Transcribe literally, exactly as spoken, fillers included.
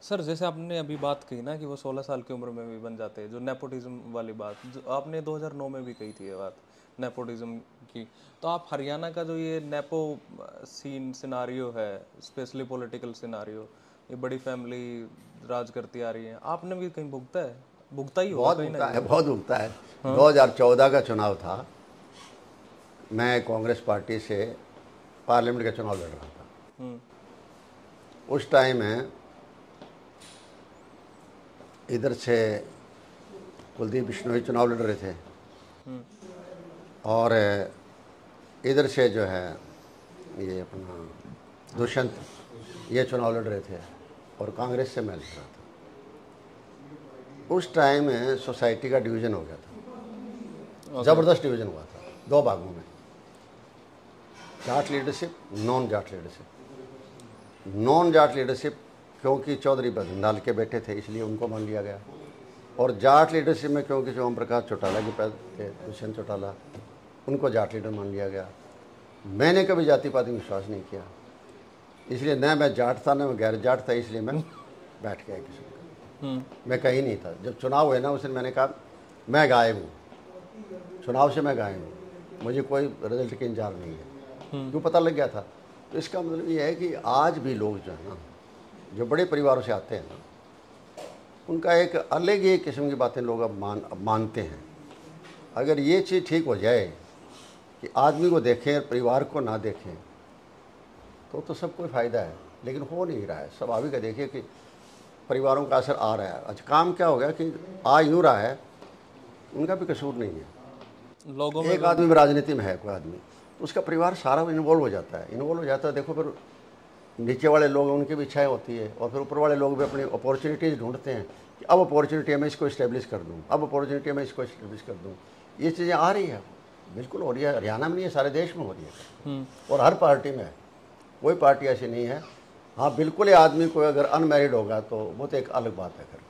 Sir जैसे आपने अभी बात कही ना कि वो सोलह साल की उम्र में भी बन जाते हैं, जो नेपोटिज्म वाली बात जो आपने दो हज़ार नौ में भी कही थी ये बात नेपोटिज्म की, तो आप हरियाणा का जो ये नेपो सीन सिनारियो है, स्पेशली पॉलिटिकल सिनारियो, ये बड़ी फैमिली राज करती आ रही है, आपने भी कहीं भुगता है, भुगता ही होगा बहुत कहीं ना उगता है, कहीं। बहुत उगता है। हाँ। दो हज़ार चौदह का चुनाव था, मैं कांग्रेस पार्टी से पार्लियामेंट का चुनाव लड़ रहा था। हम्म। उस टाइम में इधर से कुलदीप बिश्नोई चुनाव लड़ रहे थे हम्म। और इधर से जो है ये अपना दुष्यंत ये चुनाव लड़ रहे थे और कांग्रेस से मैं लड़ रहा था। उस टाइम में सोसाइटी का डिवीज़न हो गया था, ज़बरदस्त डिवीज़न हुआ था दो भागों में, Jat leadership, non Jat leadership. Non Jat leadership क्योंकि चौधरी बदनलाल के बेटे थे इसलिए उनको मान लिया गया, और जाट लीडरशिप में क्योंकि जो ओम प्रकाश चौटाला के पैदा थे, दुष्यंत चौटाला, उनको जाट लीडर मान लिया गया। मैंने कभी जाति पाति में विश्वास नहीं किया, इसलिए न मैं जाट था न मैं गैर जाट था, इसलिए मैं बैठ गया किसी का, मैं कहीं नहीं था। जब चुनाव हुए ना उस दिन मैंने कहा मैं गायब हूँ, चुनाव से मैं गायब हूँ, मुझे कोई रिजल्ट की इंतजार नहीं है, क्यों पता लग गया था। तो इसका मतलब ये है कि आज भी लोग जो है ना, जो बड़े परिवारों से आते हैं ना, उनका एक अलग ही किस्म की बातें लोग अब मान अब मानते हैं। अगर ये चीज़ ठीक हो जाए कि आदमी को देखें और परिवार को ना देखें तो तो सब कोई फ़ायदा है, लेकिन हो नहीं रहा है। स्वाभाविक है, देखिए कि परिवारों का असर आ रहा है। अच्छा काम क्या हो गया कि आ यूँ रहा है, उनका भी कसूर नहीं है। लोगों में एक आदमी में राजनीति में है कोई आदमी, तो उसका परिवार सारा इन्वॉल्व हो जाता है, इन्वॉल्व हो जाता है। देखो फिर नीचे वाले लोग उनकी भी इच्छाएं होती है, और फिर ऊपर वाले लोग भी अपनी अपॉर्चुनिटीज़ ढूंढते हैं कि अब अपॉर्चुनिटी मैं इसको इस्टेब्लिश कर दूँ, अब अपॉर्चुनिटी मैं इसको इस्टेब्लिश कर दूँ। ये चीज़ें आ रही है, बिल्कुल हो रही है, हरियाणा में नहीं है, सारे देश में हो रही है, और हर पार्टी में है, कोई पार्टी ऐसी नहीं है। हाँ बिल्कुल, ये आदमी कोई अगर अनमैरिड होगा तो वो तो एक अलग बात है।